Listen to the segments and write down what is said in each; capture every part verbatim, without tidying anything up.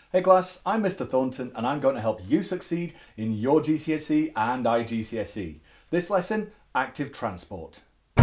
Hey class, I'm Mister Thornton and I'm going to help you succeed in your G C S E and I G C S E. This lesson, active transport.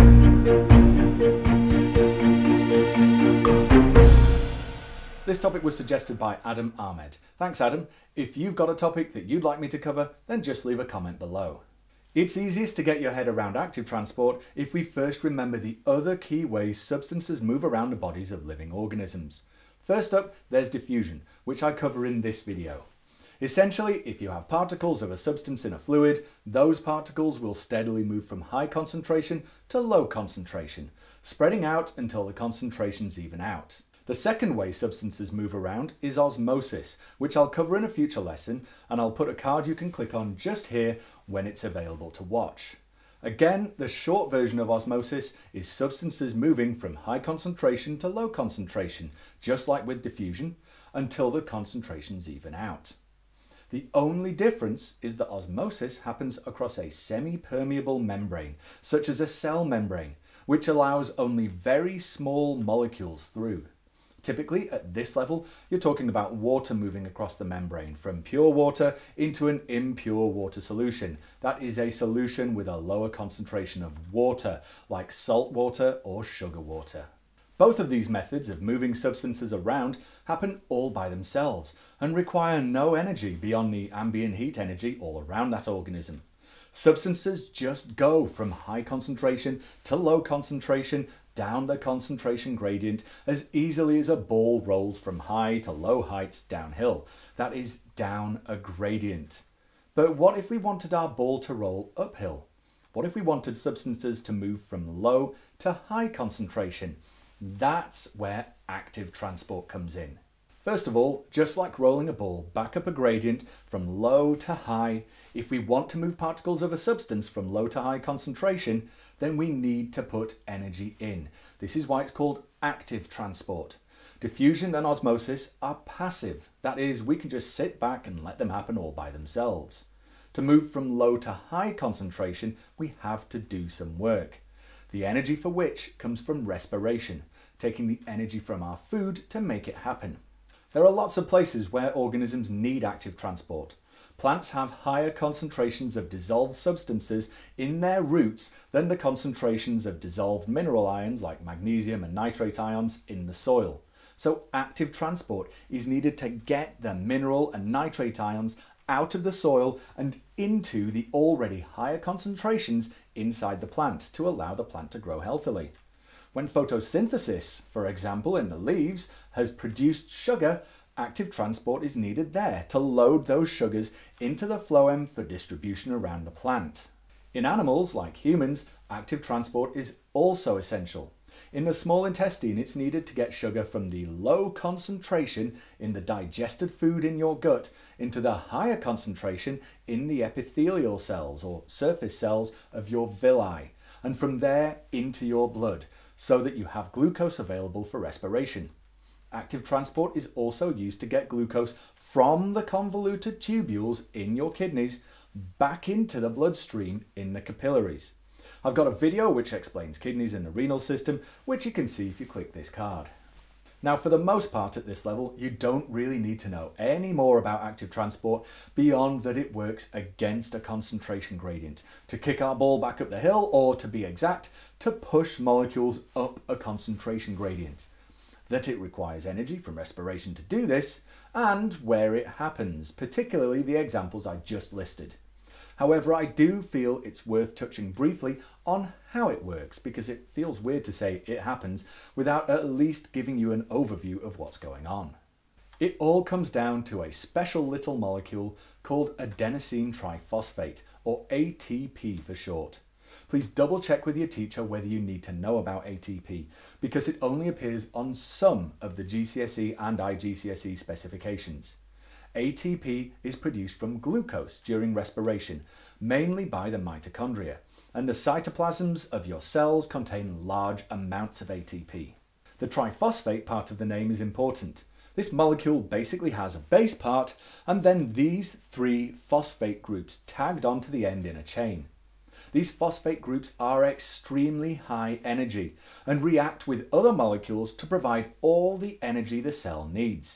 This topic was suggested by Adam Ahmed. Thanks Adam. If you've got a topic that you'd like me to cover, then just leave a comment below. It's easiest to get your head around active transport if we first remember the other key ways substances move around the bodies of living organisms. First up, there's diffusion, which I cover in this video. Essentially, if you have particles of a substance in a fluid, those particles will steadily move from high concentration to low concentration, spreading out until the concentrations even out. The second way substances move around is osmosis, which I'll cover in a future lesson, and I'll put a card you can click on just here when it's available to watch. Again, the short version of osmosis is substances moving from high concentration to low concentration, just like with diffusion, until the concentrations even out. The only difference is that osmosis happens across a semi-permeable membrane, such as a cell membrane, which allows only very small molecules through. Typically, at this level, you're talking about water moving across the membrane from pure water into an impure water solution. That is a solution with a lower concentration of water, like salt water or sugar water. Both of these methods of moving substances around happen all by themselves and require no energy beyond the ambient heat energy all around that organism. Substances just go from high concentration to low concentration down the concentration gradient as easily as a ball rolls from high to low heights downhill. That is down a gradient. But what if we wanted our ball to roll uphill? What if we wanted substances to move from low to high concentration? That's where active transport comes in. First of all, just like rolling a ball back up a gradient from low to high, if we want to move particles of a substance from low to high concentration, then we need to put energy in. This is why it's called active transport. Diffusion and osmosis are passive. That is, we can just sit back and let them happen all by themselves. To move from low to high concentration, we have to do some work. The energy for which comes from respiration, taking the energy from our food to make it happen. There are lots of places where organisms need active transport. Plants have higher concentrations of dissolved substances in their roots than the concentrations of dissolved mineral ions like magnesium and nitrate ions in the soil. So active transport is needed to get the mineral and nitrate ions out of the soil and into the already higher concentrations inside the plant to allow the plant to grow healthily. When photosynthesis, for example in the leaves, has produced sugar, active transport is needed there to load those sugars into the phloem for distribution around the plant. In animals, like humans, active transport is also essential. In the small intestine, it's needed to get sugar from the low concentration in the digested food in your gut into the higher concentration in the epithelial cells or surface cells of your villi, and from there into your blood, so that you have glucose available for respiration. Active transport is also used to get glucose from the convoluted tubules in your kidneys back into the bloodstream in the capillaries. I've got a video which explains kidneys in the renal system, which you can see if you click this card. Now, for the most part at this level, you don't really need to know any more about active transport beyond that it works against a concentration gradient to kick our ball back up the hill, or to be exact, to push molecules up a concentration gradient. That it requires energy from respiration to do this, and where it happens, particularly the examples I just listed. However, I do feel it's worth touching briefly on how it works, because it feels weird to say it happens without at least giving you an overview of what's going on. It all comes down to a special little molecule called adenosine triphosphate, or A T P for short. Please double check with your teacher whether you need to know about A T P, because it only appears on some of the G C S E and I G C S E specifications. A T P is produced from glucose during respiration, mainly by the mitochondria, and the cytoplasms of your cells contain large amounts of A T P. The triphosphate part of the name is important. This molecule basically has a base part and then these three phosphate groups tagged onto the end in a chain. These phosphate groups are extremely high energy and react with other molecules to provide all the energy the cell needs.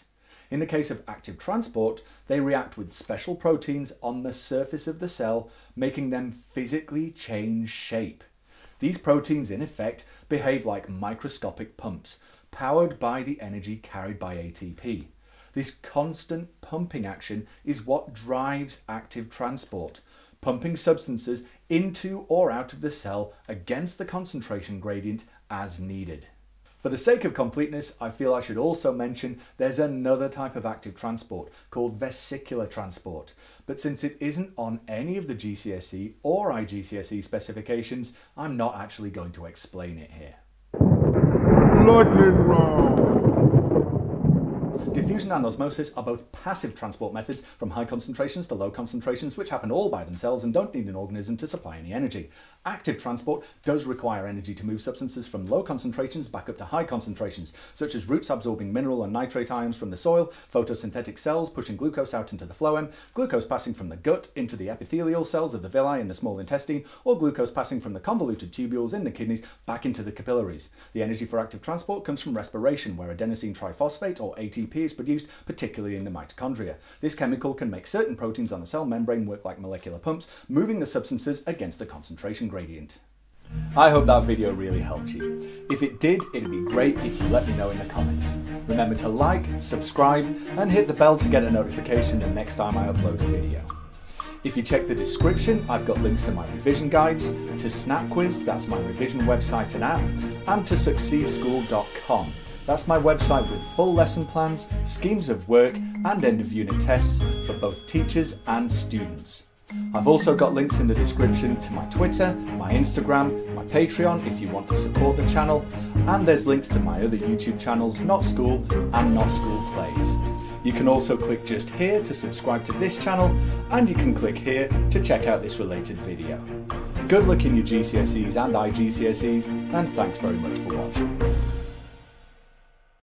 In the case of active transport, they react with special proteins on the surface of the cell, making them physically change shape. These proteins, in effect, behave like microscopic pumps, powered by the energy carried by A T P. This constant pumping action is what drives active transport, pumping substances into or out of the cell against the concentration gradient as needed. For the sake of completeness, I feel I should also mention there's another type of active transport called vesicular transport, but since it isn't on any of the G C S E or I G C S E specifications, I'm not actually going to explain it here. Lightning round! Diffusion and osmosis are both passive transport methods from high concentrations to low concentrations, which happen all by themselves and don't need an organism to supply any energy. Active transport does require energy to move substances from low concentrations back up to high concentrations, such as roots absorbing mineral and nitrate ions from the soil, photosynthetic cells pushing glucose out into the phloem, glucose passing from the gut into the epithelial cells of the villi in the small intestine, or glucose passing from the convoluted tubules in the kidneys back into the capillaries. The energy for active transport comes from respiration, where adenosine triphosphate, or A T P, is produced, particularly in the mitochondria. This chemical can make certain proteins on the cell membrane work like molecular pumps, moving the substances against the concentration gradient. I hope that video really helped you. If it did, it'd be great if you let me know in the comments. Remember to like, subscribe, and hit the bell to get a notification the next time I upload a video. If you check the description, I've got links to my revision guides, to SnapQuiz, that's my revision website and app, and to succeed school dot com. That's my website with full lesson plans, schemes of work, and end of unit tests for both teachers and students. I've also got links in the description to my Twitter, my Instagram, my Patreon if you want to support the channel, and there's links to my other YouTube channels, Not School and Not School Plays. You can also click just here to subscribe to this channel, and you can click here to check out this related video. Good luck in your G C S Es and I G C S Es, and thanks very much for watching.